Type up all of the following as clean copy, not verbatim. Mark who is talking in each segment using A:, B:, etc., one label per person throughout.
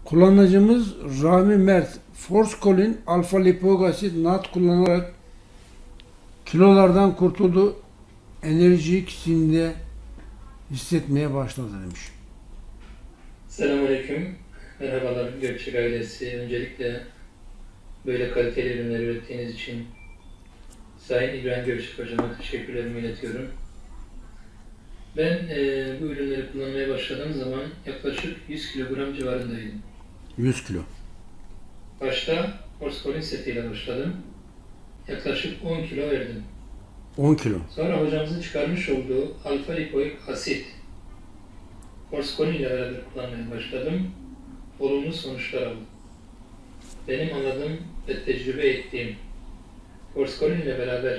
A: Kullanıcımız Rahmi Mert, Forskolin alfa lipoik asit NAD kullanarak kilolardan kurtuldu, enerjik zinde hissetmeye başladı demiş.
B: Selamünaleyküm. Merhabalar Gökçek ailesi. Öncelikle böyle kaliteli ürünler ürettiğiniz için Sayın İbrahim Gökçek hocama teşekkürlerimi iletiyorum. Ben bu ürünleri kullanmaya başladığım zaman yaklaşık 100 kilogram civarındaydım.
A: 100 kilo.
B: Başta Forskolin setiyle başladım. Yaklaşık 10 kilo verdim.
A: 10 kilo.
B: Sonra hocamızın çıkarmış olduğu alfa lipoik asit Forskolin ile beraber kullanmaya başladım. Olumlu sonuçlar aldım. Benim anladığım ve tecrübe ettiğim Forskolin ile beraber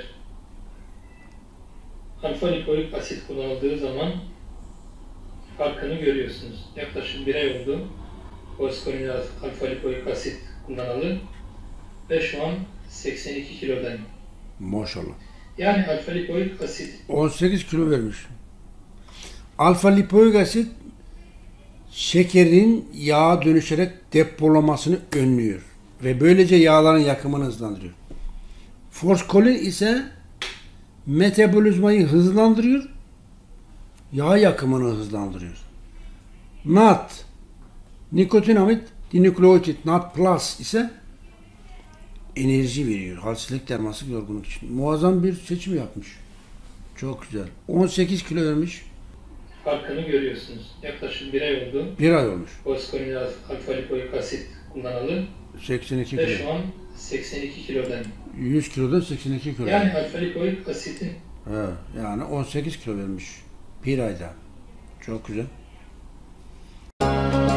B: alfa lipoik asit kullanıldığı zaman farkını görüyorsunuz. Yaklaşık 1 ay oldu Forskolin ile alfa lipoik asit kullanalı ve şu an 82 kilodayım.
A: Maşallah.
B: Yani alfa lipoik asit
A: 18 kilo vermiş. Alfa lipoik asit şekerin yağa dönüşerek depolamasını önlüyor ve böylece yağların yakımını hızlandırıyor. Forskolin ise metabolizmayı hızlandırıyor, yağ yakımını hızlandırıyor. NAD, nikotinamid dinükleotit NAD Plus ise enerji veriyor. Halsizlik, dermansızlık, yorgunluk için. Muazzam bir seçim yapmış. Çok güzel. 18 kilo vermiş.
B: farkını görüyorsunuz. Yaklaşık 1 ay oldu.
A: 1 ay olmuş.
B: Forskolin alfa lipoik asit kullanalı
A: 82
B: ve
A: kilo.
B: şu an 82 kilodayım.
A: 100 kilodan 82 kilo.
B: Yani alfa lipoik asitin
A: He, yani 18 kilo vermiş. 1 ayda. Çok güzel.